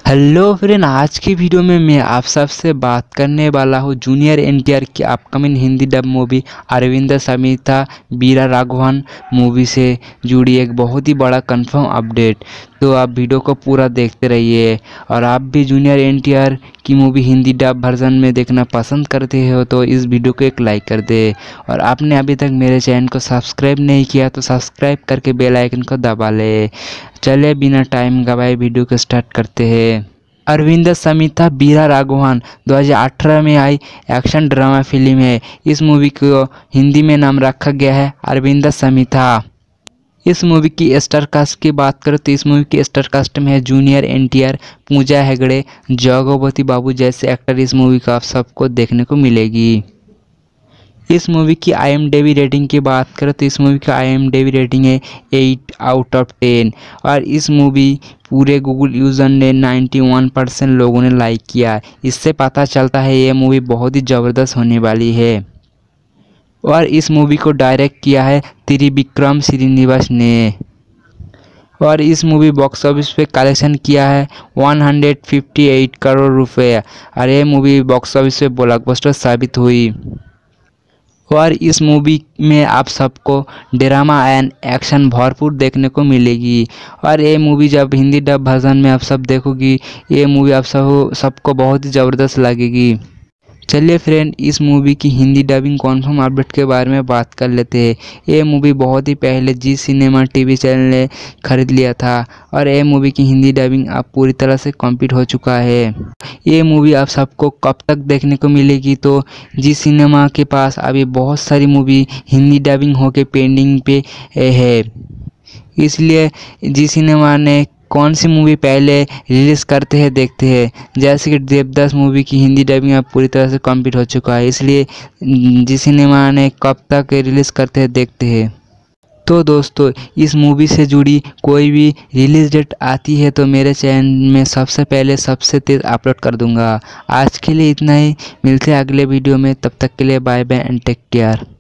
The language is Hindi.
हेलो फ्रेंड, आज की वीडियो में मैं आप सबसे बात करने वाला हूँ जूनियर एनटीआर की upcoming Hindi dub movie Aravind Sametha Veera Raghavan movie से जुड़ी एक बहुत ही बड़ा कंफर्म अपडेट। तो आप वीडियो को पूरा देखते रहिए। और आप भी जूनियर एनटीआर की मूवी हिंदी डब वर्जन में देखना पसंद करते हो तो इस वीडियो को एक लाइक कर दे। और आपने अभी तक मेरे चैनल को सब्सक्राइब नहीं किया तो सब्सक्राइब करके बेल आइकन को दबा ले। चले बिना टाइम गवाए वीडियो को स्टार्ट करते हैं। अरविंद समीता वीरा राघवन 2018 में आई एक्शन ड्रामा फिल्म है। इस मूवी को हिंदी में नाम रखा गया है अरविंद समीता। इस मूवी की स्टार कास्ट की बात करें तो इस मूवी की स्टार कास्ट में है जूनियर एनटीआर, पूजा हेगड़े, जगपति बाबू जैसे एक्टर इस मूवी को आप सबको देखने को मिलेगी। इस मूवी की IMDb रेटिंग की बात करें तो इस मूवी का IMDb रेटिंग है 8/10। और इस मूवी पूरे गूगल यूज़र ने 91% लोगों ने लाइक किया। इससे पता चलता है ये मूवी बहुत ही ज़बरदस्त होने वाली है। और इस मूवी को डायरेक्ट किया है त्रिविक्रम श्रीनिवास ने। और इस मूवी बॉक्स ऑफिस पे कलेक्शन किया है 158 करोड़ रुपए। और ये मूवी बॉक्स ऑफिस पे ब्लॉकबस्टर साबित हुई। और इस मूवी में आप सबको ड्रामा एंड एक्शन भरपूर देखने को मिलेगी। और ये मूवी जब हिंदी डब वर्जन में आप सब देखोगी ये मूवी आप सबको बहुत ही ज़बरदस्त लगेगी। चलिए फ्रेंड, इस मूवी की हिंदी डबिंग कॉन्फर्म अपडेट के बारे में बात कर लेते हैं। ये मूवी बहुत ही पहले जी सिनेमा टीवी चैनल ने खरीद लिया था। और ये मूवी की हिंदी डबिंग अब पूरी तरह से कंप्लीट हो चुका है। ये मूवी आप सबको कब तक देखने को मिलेगी तो जी सिनेमा के पास अभी बहुत सारी मूवी हिंदी डबिंग होके पेंडिंग पे है। इसलिए जी सिनेमा ने कौन सी मूवी पहले रिलीज़ करते हैं देखते हैं। जैसे कि देवदास मूवी की हिंदी डबिंग अब पूरी तरह से कंप्लीट हो चुका है। इसलिए जी सिनेमा ने कब तक रिलीज़ करते हैं देखते हैं। तो दोस्तों, इस मूवी से जुड़ी कोई भी रिलीज़ डेट आती है तो मेरे चैनल में सबसे पहले सबसे तेज़ अपलोड कर दूंगा। आज के लिए इतना ही, मिलते हैं अगले वीडियो में। तब तक के लिए bye bye and take care.